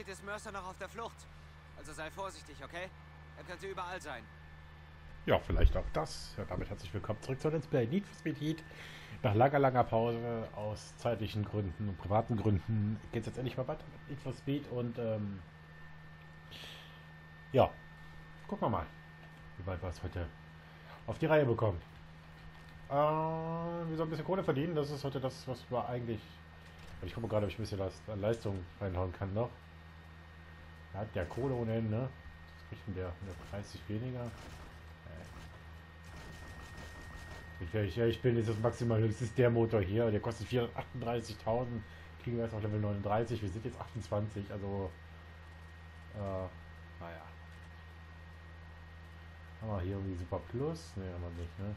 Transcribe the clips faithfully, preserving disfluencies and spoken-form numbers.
aussieht, ist Mercer noch auf der Flucht. Also sei vorsichtig, okay? Er könnte überall sein. Ja, vielleicht auch das. Ja, damit herzlich willkommen zurück zu Let's Play Need for Speed Heat. Nach langer, langer Pause aus zeitlichen Gründen und privaten Gründen geht es jetzt endlich mal weiter mit Need for Speed und ähm, ja, gucken wir mal, wie weit wir es heute auf die Reihe bekommen. Äh, wir sollen ein bisschen Kohle verdienen, das ist heute das, was wir eigentlich... Ich gucke gerade, ob ich ein bisschen an Leistung reinhauen kann noch. Er hat ja Kohle ohne Ende, ne? Das kriegt der dreißig weniger. Ich, ich, ich bin jetzt das maximal, das ist der Motor hier, der kostet vierhundertachtunddreißigtausend, kriegen wir jetzt auf Level neununddreißig, wir sind jetzt achtundzwanzig, also äh, naja. Haben wir hier irgendwie Super Plus? Ne, haben wir nicht, ne?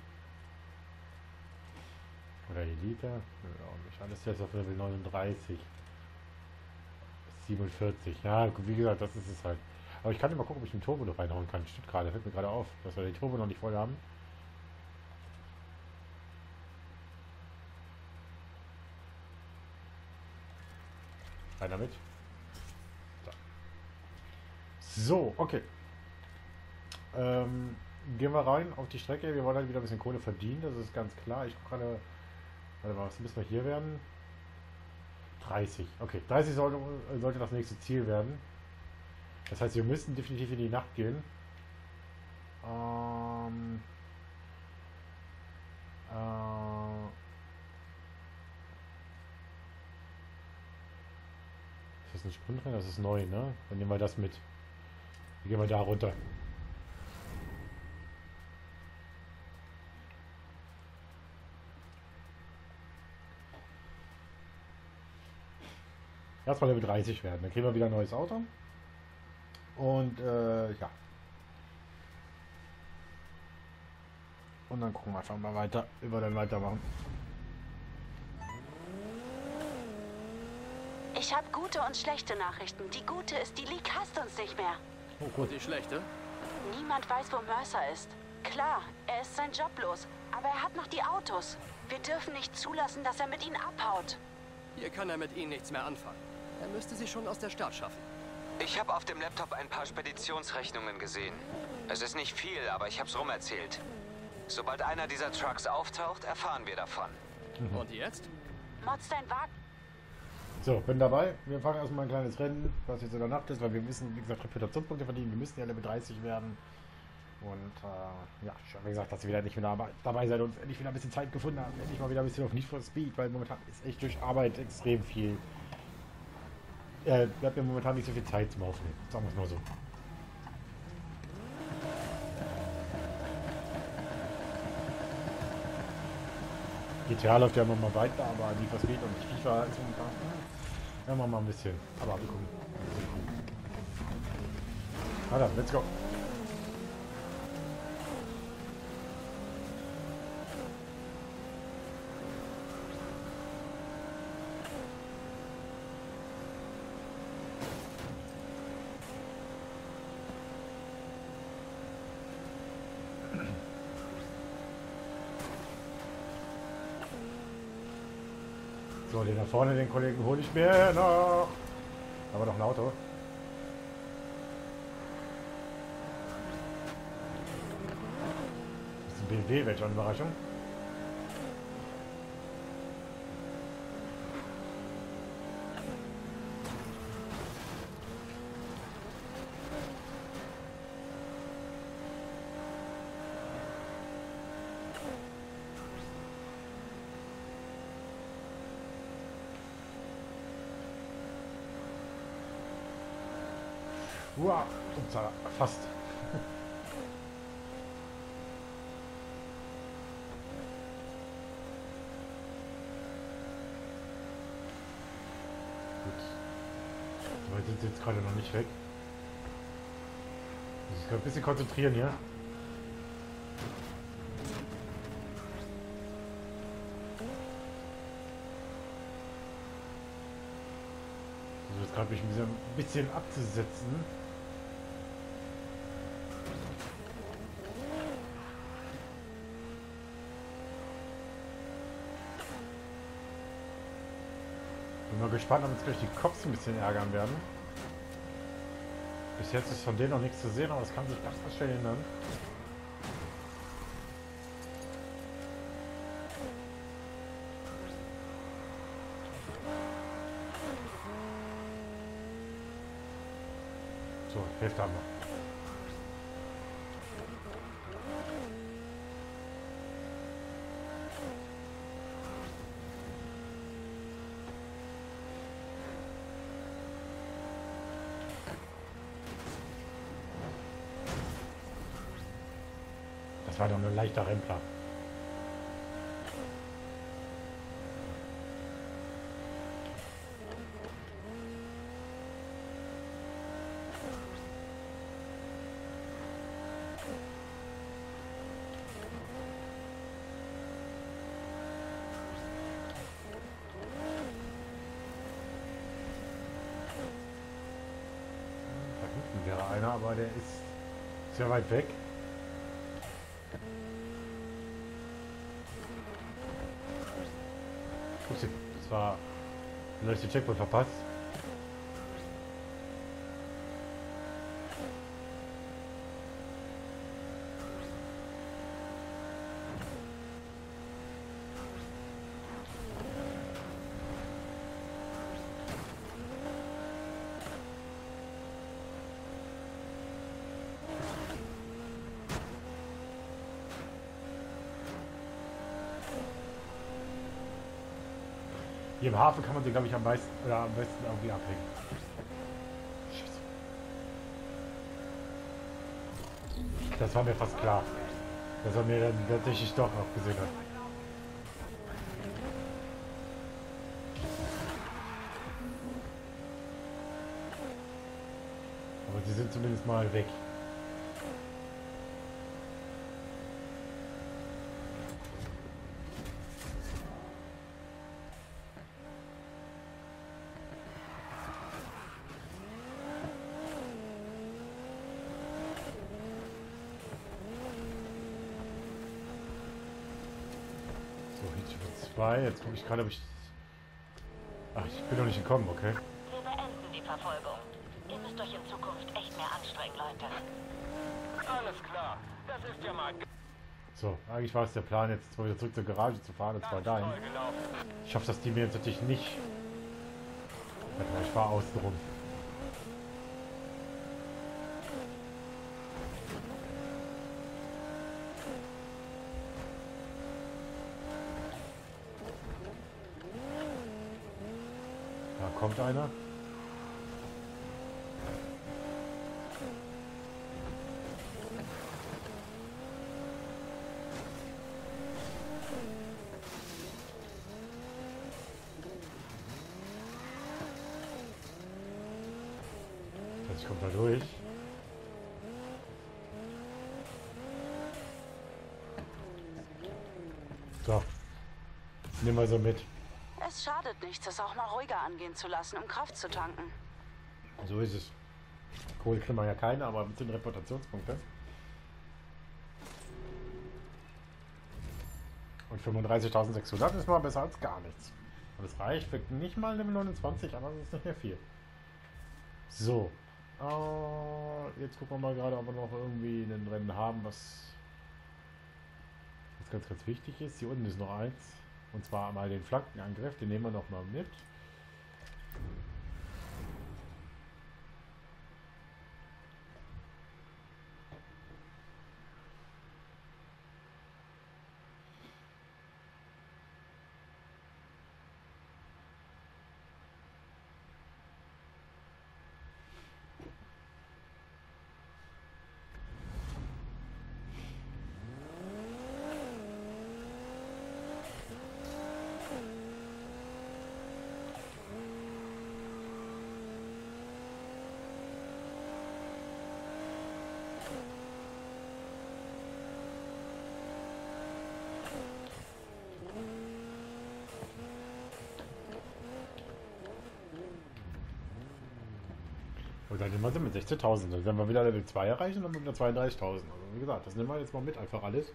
Oder Elite? Ne, auch nicht. Alles jetzt auf Level neununddreißig. siebenundvierzig, ja, wie gesagt, das ist es halt. Aber ich kann immer gucken, ob ich einen Turbo noch reinhauen kann. Stimmt gerade, fällt mir gerade auf, dass wir den Turbo noch nicht voll haben. Rein damit. So, so okay. Ähm, gehen wir rein auf die Strecke. Wir wollen halt wieder ein bisschen Kohle verdienen, das ist ganz klar. Ich gucke gerade, warte mal, was müssen wir hier werden? dreißig. Okay, dreißig sollte, sollte das nächste Ziel werden. Das heißt, wir müssen definitiv in die Nacht gehen. Ähm, äh, ist das ein Sprintrennen? Das ist neu, ne? Dann nehmen wir das mit. Wie gehen wir da runter? Erstmal Level dreißig werden. Dann kriegen wir wieder ein neues Auto. Und äh, ja. Und dann gucken wir einfach mal weiter, wie wir dann weitermachen. Ich habe gute und schlechte Nachrichten. Die gute ist, die League hasst uns nicht mehr. Oh, cool. Und die schlechte? Niemand weiß, wo Mercer ist. Klar, er ist sein Job los, aber er hat noch die Autos. Wir dürfen nicht zulassen, dass er mit ihnen abhaut. Hier kann er mit ihnen nichts mehr anfangen. Er müsste sie schon aus der Stadt schaffen. Ich habe auf dem Laptop ein paar Speditionsrechnungen gesehen. Es ist nicht viel, aber ich hab's rumerzählt. Sobald einer dieser Trucks auftaucht, erfahren wir davon. Mhm. Und jetzt? Mods dein Wagen. So, bin dabei. Wir fahren erstmal ein kleines Rennen, was jetzt in der Nacht ist, weil wir müssen, wie gesagt, Reputationspunkte verdienen. Wir müssen ja Level dreißig werden. Und äh, ja, schon wie gesagt, dass ihr wieder nicht mehr dabei seid und endlich wieder ein bisschen Zeit gefunden haben. Endlich mal wieder ein bisschen auf Need for Speed, weil momentan ist echt durch Arbeit extrem viel. Äh, wir haben ja momentan nicht so viel Zeit zum Aufnehmen. Sagen wir es mal so. G T A läuft ja immer mal weiter, aber Need for Speed und FIFA ist momentan. Ja, machen wir mal ein bisschen. Aber wir gucken. Alter, let's go. So, den da vorne, den Kollegen hole ich mir noch. Aber doch ein Auto. Das ist ein B M W, welche Überraschung. Uah, upsala, fast. Gut. Wir sind jetzt gerade noch nicht weg. Ich muss mich ein bisschen konzentrieren hier. Also jetzt gerade mich ein bisschen abzusetzen. Bin mal gespannt, ob uns gleich die Cops ein bisschen ärgern werden. Bis jetzt ist von denen noch nichts zu sehen, aber das kann sich ganz schnell ändern. So, Hälfte haben wir. Das war doch ein leichter Rempler. Da hinten wäre einer, aber der ist sehr weit weg. Upsi, das war ein letzter Checkpoint verpasst. Hier im Hafen kann man sie, glaube ich, am meisten oder am besten irgendwie abhängen. Scheiße. Das war mir fast klar, dass er mir dann tatsächlich doch noch gesehen hat. Aber sie sind zumindest mal weg. Zwei. Jetzt gucke ich gerade, ob ich... Ach, ich bin noch nicht gekommen, okay. Wir beenden die Verfolgung. Ihr müsst euch in Zukunft echt mehr anstrengen, Leute. Alles klar. Das ist ja mal So, eigentlich war es der Plan, jetzt mal wieder zurück zur Garage zu fahren, und zwar dahin. toll gelaufen. Ich hoffe, dass die mir jetzt natürlich nicht... Warte mal, ich fahre außen rum. Da kommt einer. Jetzt kommt er durch. So. Nehmen wir so mit. Es schadet nichts, es auch mal ruhiger angehen zu lassen, um Kraft zu tanken. So ist es. Kohle kriegen wir ja keine, aber mit den Reputationspunkte. Und fünfunddreißigtausendsechshundert ist mal besser als gar nichts. Und es reicht für nicht mal Level neunundzwanzig, aber es ist nicht mehr viel. So. Äh, jetzt gucken wir mal gerade, ob wir noch irgendwie ein Rennen haben, was, was ganz, ganz wichtig ist. Hier unten ist noch eins. Und zwar einmal den Flankenangriff, den nehmen wir noch mal mit. Und dann nehmen wir sie mit sechzehntausend. Dann werden wir wieder Level zwei erreichen und dann wieder zweiunddreißigtausend. Also wie gesagt, das nehmen wir jetzt mal mit, einfach alles.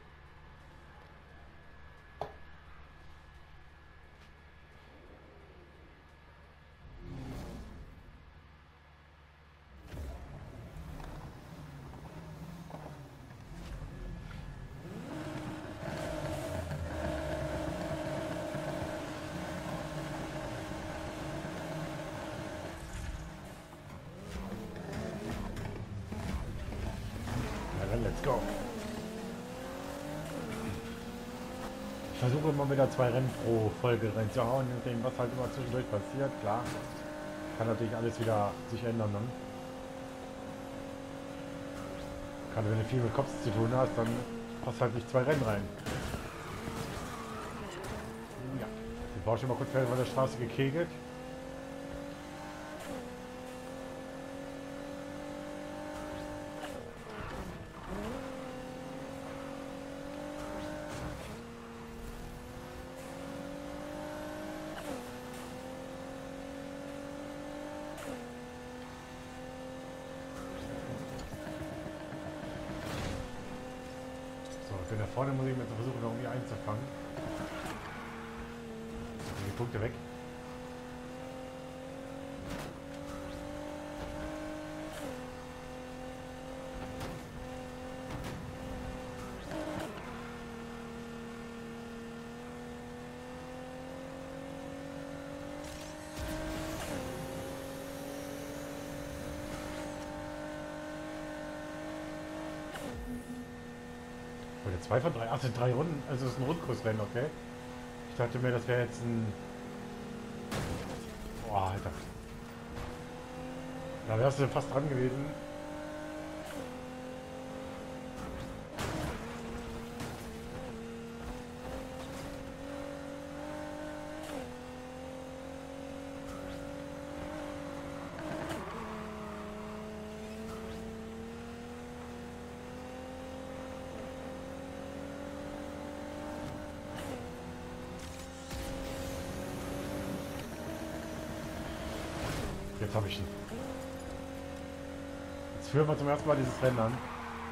Let's go. Ich versuche immer wieder zwei Rennen pro Folge reinzuhauen, dem was halt immer zwischendurch passiert. Klar, kann natürlich alles wieder sich ändern dann. Gerade wenn du viel mit Kopf zu tun hast, dann passt halt nicht zwei Rennen rein. Ja, ich war schon mal kurz von der Straße gekegelt. Da vorne muss ich mir jetzt versuchen, noch irgendwie einzufangen. Die Punkte weg. Oder zwei von drei? Ach, sind drei Runden. Also es ist ein Rundkursrennen, okay? Ich dachte mir, das wäre jetzt ein... Boah, Alter. Da wärst du fast dran gewesen. Jetzt habe ich ihn. Jetzt führen wir zum ersten Mal dieses Rennen an.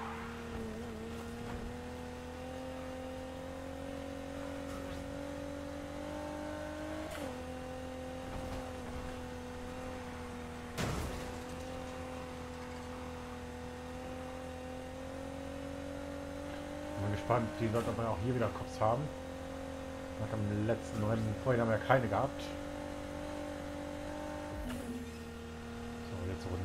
Ich bin gespannt, die Leute, ob wir auch hier wieder Cops haben. Nach dem letzten Rennen, vorhin haben wir ja keine gehabt. Letzte Runde.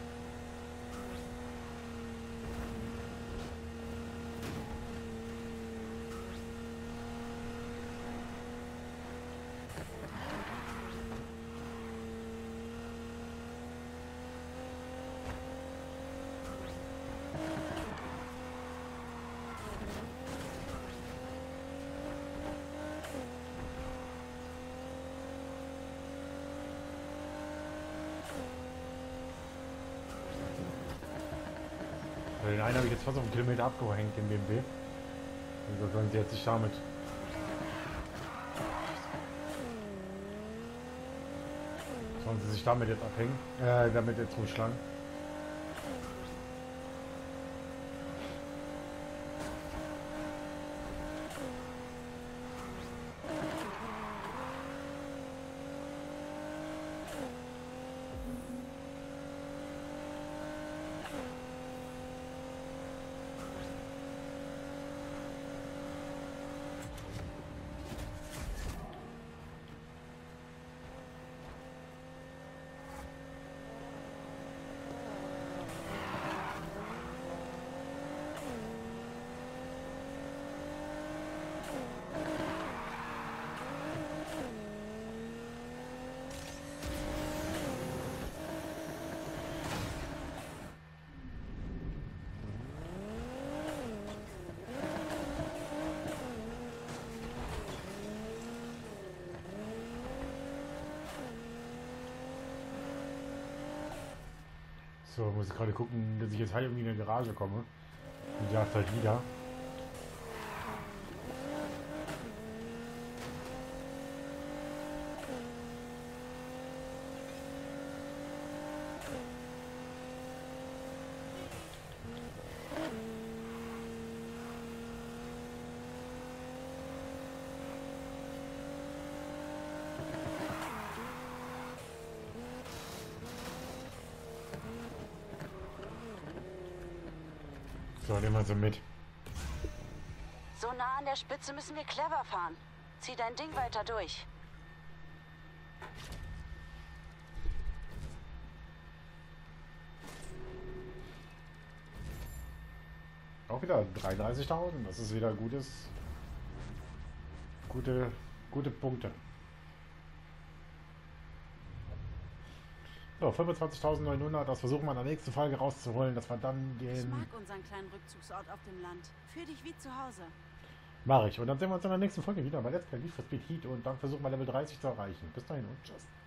Den einen habe ich jetzt fast auf einen Kilometer abgehängt, den B M W. Also sollen sie jetzt sich damit... Sollen sie sich damit jetzt abhängen? Äh, damit jetzt rumschlagen. So, muss ich gerade gucken, dass ich jetzt halt irgendwie in eine Garage komme. Und ja, halt wieder. So, nehmen wir so mit. So nah an der Spitze müssen wir clever fahren. Zieh dein Ding weiter durch. Auch wieder dreiunddreißigtausend. Das ist wieder gutes. Gute, gute Punkte. So, fünfundzwanzigtausendneunhundert. Das versuchen wir in der nächsten Folge rauszuholen, dass wir dann Ich den. mag unseren kleinen Rückzugsort auf dem Land. Fühl dich wie zu Hause. Mache ich. Und dann sehen wir uns in der nächsten Folge wieder bei Let's Play Need for Speed Heat und dann versuchen wir Level dreißig zu erreichen. Bis dahin und tschüss.